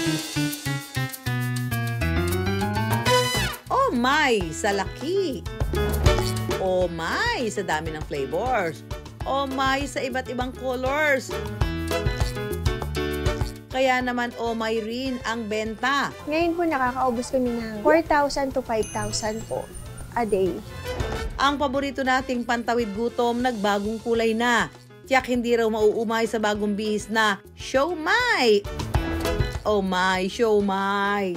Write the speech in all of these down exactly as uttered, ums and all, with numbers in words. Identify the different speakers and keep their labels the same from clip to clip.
Speaker 1: Oh my, sa laki! Oh my, sa dami ng flavors! Oh my, sa iba't ibang colors! Kaya naman oh my rin ang benta.
Speaker 2: Ngayon po nakakaubos kami ng four thousand to five thousand po a day.
Speaker 1: Ang paborito nating pantawid gutom nagbagong kulay na. Tiyak hindi raw mauumay sa bagong bihis na siomai. Oh my, siomai.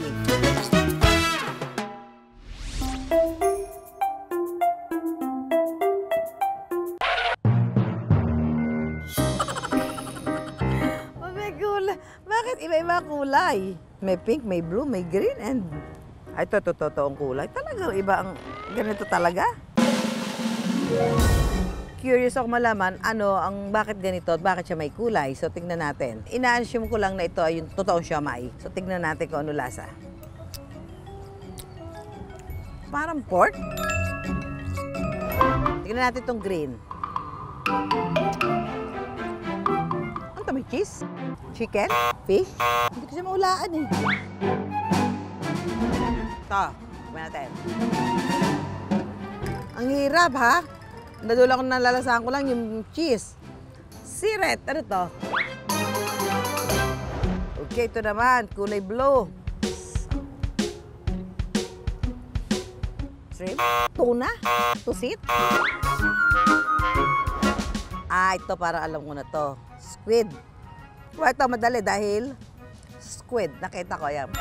Speaker 1: Oh my God, bakit iba-iba kulay? May pink, may blue, may green, and ay, ito, ito, ito, ang kulay. Talagang iba ang ganito talaga. Curious ako malaman ano ang bakit ganito at bakit siya may kulay. So, tingnan natin. Ina-assume ko lang na ito ay yung totoong siomai. So, tingnan natin kung ano lasa. Parang pork. Tingnan natin itong green. Ano ito? May cheese? Chicken? Fish? Hindi ko siya maulaan eh. Ito, tingnan natin. Ang hirap ha? Nadula ko nalalasahan ko lang yung cheese. Siret, ano to? Okay, ito naman, kulay blue. Shrimp? Tuna? Tusit? Ah, ito para alam ko na to. Squid. Well, ito madali dahil squid. Nakita ko yan.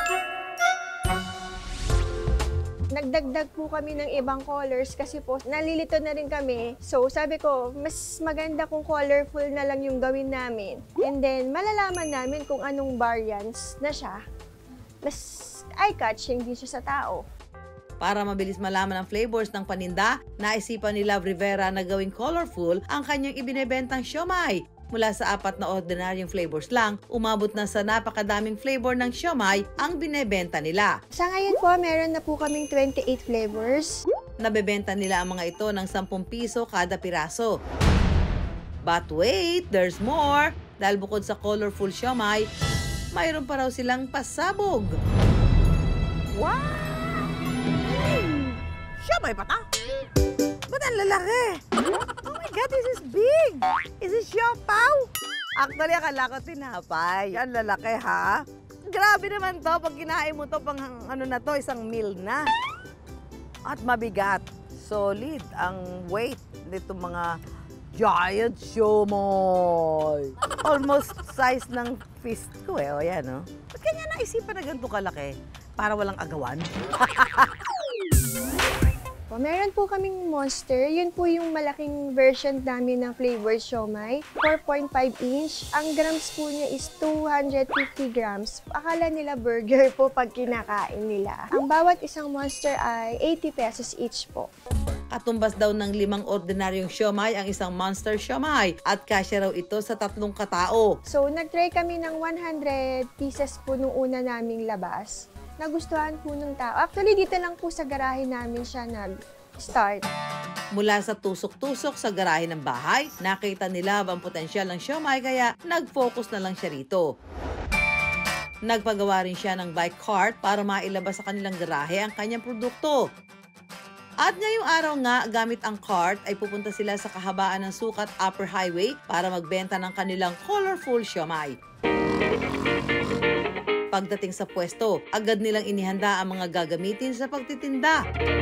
Speaker 2: Nagdagdag po kami ng ibang colors kasi po nalilito na rin kami. So sabi ko, mas maganda kung colorful na lang yung gawin namin. And then malalaman namin kung anong variants na siya. Mas eye-catching din siya sa tao.
Speaker 1: Para mabilis malaman ang flavors ng paninda, naisipan ni Love Rivera na gawing colorful ang kanyang ibinebentang siomai. Mula sa apat na ordinaryong flavors lang, umabot na sa napakadaming flavor ng siomai ang binebenta nila.
Speaker 2: Sa ngayon po, meron na po kaming twenty-eight flavors.
Speaker 1: Nabebenta nila ang mga ito ng ten piso kada piraso. But wait, there's more! Dahil bukod sa colorful siomai, mayroon pa raw silang pasabog. Wow! Siomai pa ta? Ba't ang lalaki? Oh my God, this is big! Is it siopaw? Actually, akala ko tinapay. Ang lalaki, ha? Grabe naman to. Pag kinain mo to, pang ano na to, isang meal na. At mabigat. Solid ang weight nito mga giant siomai. Almost size ng fist ko eh. O yan, no? Ba't kanya naisipan na ganito kalaki? Para walang agawan?
Speaker 2: Meron po kaming Monster. Yun po yung malaking version namin ng flavored siomai. four point five inch. Ang grams po niya is two hundred fifty grams. Akala nila burger po pag kinakain nila. Ang bawat isang Monster ay eighty pesos each po.
Speaker 1: Katumbas daw ng limang ordinaryong siomai ang isang Monster siomai at kasya raw ito sa tatlong katao.
Speaker 2: So, nag-try kami ng one hundred pieces po nung una naming labas. Nagustuhan po ng tao. Actually, dito lang po sa garahe namin siya nag-start.
Speaker 1: Mula sa tusok-tusok sa garahe ng bahay, nakita nila ang potensyal ng siomai kaya nag-focus na lang siya rito. Nagpagawa rin siya ng bike cart para mailabas sa kanilang garahe ang kanyang produkto. At ngayong araw nga, gamit ang cart ay pupunta sila sa kahabaan ng Sukat Upper Highway para magbenta ng kanilang colorful siomai. Pagdating sa pwesto, agad nilang inihanda ang mga gagamitin sa pagtitinda.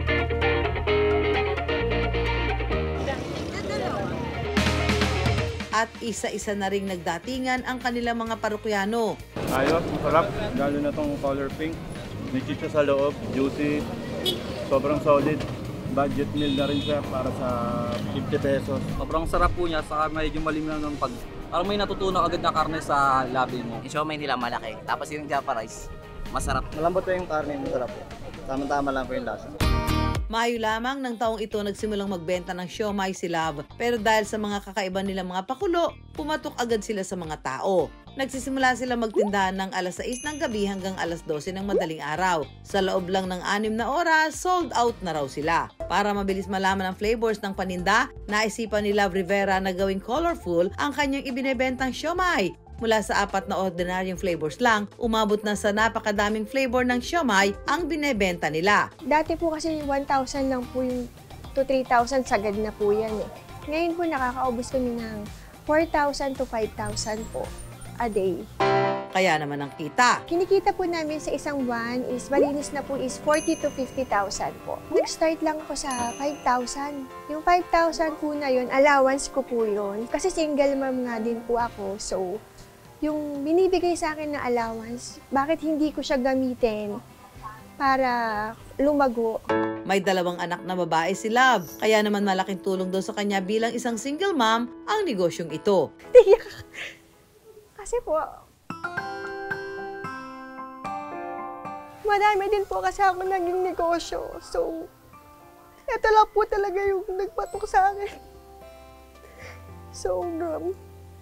Speaker 1: At isa-isa na ring nagdatingan ang kanilang mga parokyano.
Speaker 3: Ayos, masarap. Lalo na tong color pink. May chicha sa loob, juicy, sobrang solid. Budget meal na rin siya para sa fifty pesos.
Speaker 4: Sobrang sarap po niya, saka medyo malim lang ng pag... Parang may natutunan agad na karne sa labi mo.
Speaker 5: Yung siomai nila malaki, tapos yung japa rice, masarap.
Speaker 3: Malambot po yung karne, masarap po. Tama-tama lang po yung lasa.
Speaker 1: Mayo lamang ng taong ito nagsimulang magbenta ng siomai si Love. Pero dahil sa mga kakaiba nilang mga pakulo, pumatok agad sila sa mga tao. Nagsisimula sila magtinda ng alas sais ng gabi hanggang alas dose ng madaling araw. Sa loob lang ng anim na oras, sold out na raw sila. Para mabilis malaman ang flavors ng paninda, naisipan ni Love Rivera na gawing colorful ang kanyang ibinebentang siomai. Mula sa apat na ordinaryong flavors lang, umabot na sa napakadaming flavor ng siomai ang binebenta nila.
Speaker 2: Dati po kasi one thousand lang po yung to three thousand, sagad na po yan eh. Ngayon po nakakaubos kami ng four thousand to five thousand po a day.
Speaker 1: Kaya naman ang kita.
Speaker 2: Kinikita po namin sa isang buwan is, malinis na po is forty to fifty thousand po. Nag-start lang ako sa five thousand. Yung five thousand po na yun, allowance ko po yun. Kasi single mom nga din po ako. So, yung binibigay sa akin na allowance, bakit hindi ko siya gamitin para lumago?
Speaker 1: May dalawang anak na babae si Love. Kaya naman malaking tulong daw sa kanya bilang isang single mom ang negosyong ito.
Speaker 2: Kasi po, madami din po kasi ako naging negosyo. So, ito lang po talaga yung nagpatok sa akin. So, um,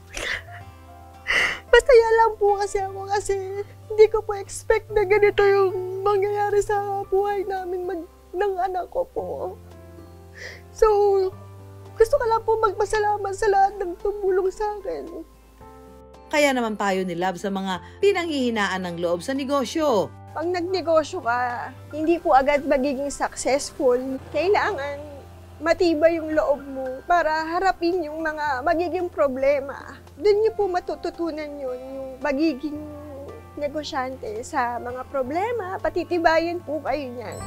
Speaker 2: masaya lang po kasi ako kasi hindi ko po expect na ganito yung mangyayari sa buhay namin mag, ng anak ko po. So, gusto ko lang po magpasalamat sa lahat ng tumulong sa akin.
Speaker 1: Kaya naman payo ni Love sa mga pinanghihinaan ng loob sa negosyo.
Speaker 2: Pag nagnegosyo ka, hindi po agad magiging successful. Kailangan matibay yung loob mo para harapin yung mga magiging problema. Doon niyo po matututunan yun, yung magiging negosyante sa mga problema. Patitibayan po kayo niyan.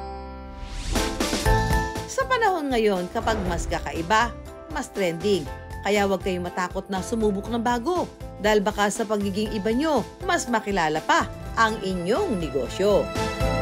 Speaker 1: Sa panahon ngayon, kapag mas kakaiba, mas trending. Kaya huwag kayong matakot na sumubok ng bago. Dahil baka sa pagiging iba nyo, mas makilala pa ang inyong negosyo.